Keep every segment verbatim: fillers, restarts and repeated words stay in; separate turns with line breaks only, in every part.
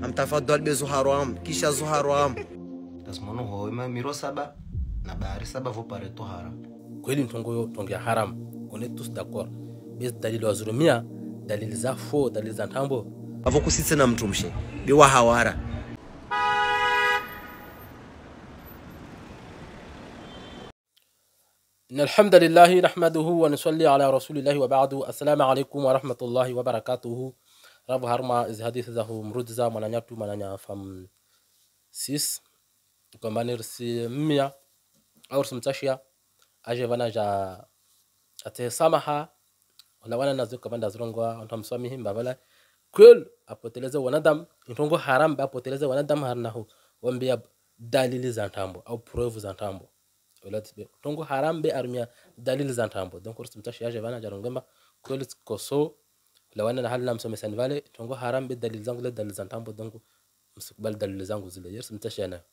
amtafadhal bezu haram kisha zu haram
tasmono hoima miro saba na bahari saba vo pare tohara
kweli ntongo yo tongia haram. On est tous d'accord. Bez dalili wa zulumia, dalili za fo, dalili za ntambo
avo kusitse na mtumshe biwa hawara.
إن الحمد لله نحمده ونصلي على رسول الله وبعد. السلام عليكم ورحمة الله وبركاته. رب هرما إذ حديث ذا مرودزا منانياتو منانيا فم سيس كمانير سي ميا أو سمتاشيا أجي فانا جا أتي سامحا ولا وانا نازو كمان دازرونغوا أنتم ساميهم بابلا كل أبوتلزا وندم إنتونغو حرام بأبوتلزا وندم هرناهو ومبيا دليل زانتامبو أو بروف زانتامبو ولاتبه tongo harambe armia dalili za ntambo donc ursimtashi yaje bana jarongamba kweli koso lawana na hali na msomesani vale tongo harambe dalili zangu le dalili za ntambo donc msikubali dalili zangu zile yersimtashi yana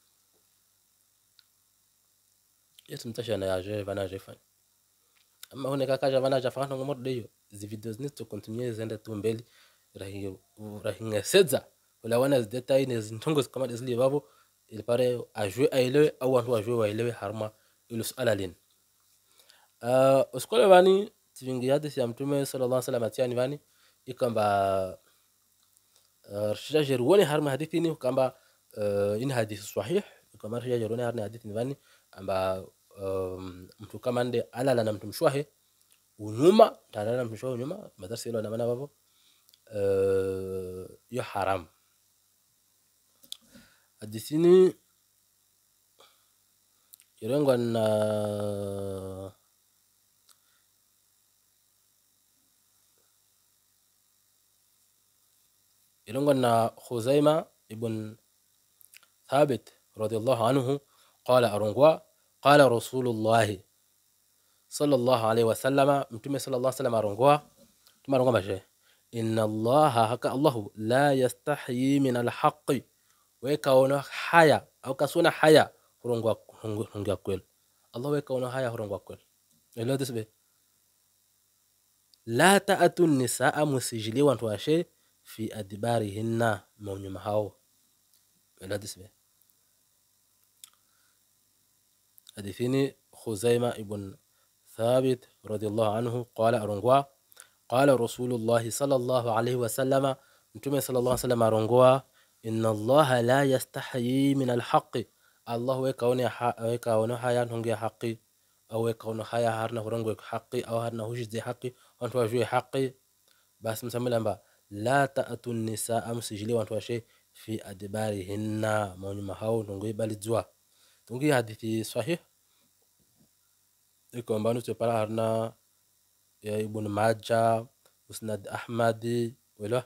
yersimtashi yana yaje bana jefanya ama hone kaka bana jafanya ngomor deyo zi videos ni to continuer zende tu mbeli rahi rahi sedza lawana detail ne zintongo kama zile babo il paraît à jouer à élever ou à jouer à élever harma ilus alalin uh uskole vani tivingi hadithi ya mtume sallallahu alaihi wasallam atiani vani ikamba rshija jerwoni harma hadithi ni kamba in hadithi sahih kama rshija jerwoni harma hadithi ni vani amba mtu kama nde alala na mtu mshwahe unyuma talala na mtu mshwahe unyuma madarasa ile na maana babo yo haram hadithini irengwa na irengwa na Khuzaima ibn Thabit radiyallahu anhu qala arungwa qala Rasulullah sallallahu alayhi wasallam mtume sallallahu alayhi wasallam arungwa tumarungwa mashe inna allaha haka allahu la yastahyi min alhaqqi weka ona haya au kasona haya hurongwa hurongwa kweli Allah weka ona haya hurongwa kweli elo disbe la ta'atu nisaa musijili wantu washe fi adbarihinna maunyuma hao elo disbe hadithini Khuzaima ibn Thabit radiyallahu anhu qala arongwa qala Rasulullah sallallahu alayhi wasallam mtume sallallahu alayhi wasallam arongwa inna allaha la yastahyi min alhaqqi Allah wekaone wekaone haya ntongia haki au wekaone haya harna hurongo haki au harna hujize haki wantu wajue haki basi msamilamba la ta'atu nisaa msijili wantu washe fi adbarihinna maunyuma hao ntongo balizwa tungi hadithi sahih iko mbanu tupara harna ya ibn Majah musnad Ahmadi wala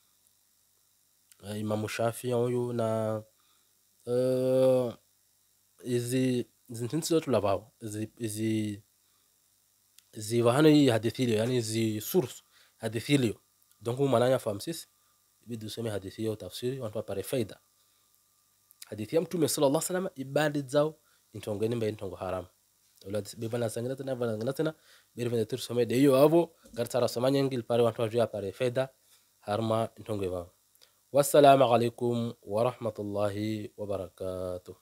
Imam Shafi'i huyu na uh, izi zintinsi zote labao izi izi izi wahani hadithilio yani izi source hadithilio donc mananya famsis bidu sema hadithio tafsiri wantu pare faida hadithi ya mtume sallallahu alaihi wasallam ibadi zao intongeni mba intongo haram wala bibana sangana tena bana tena birvende tur some de yo avo gartara somanya ngil pare wantu ajua pare faida harma intongo wao. والسلام عليكم ورحمة الله وبركاته.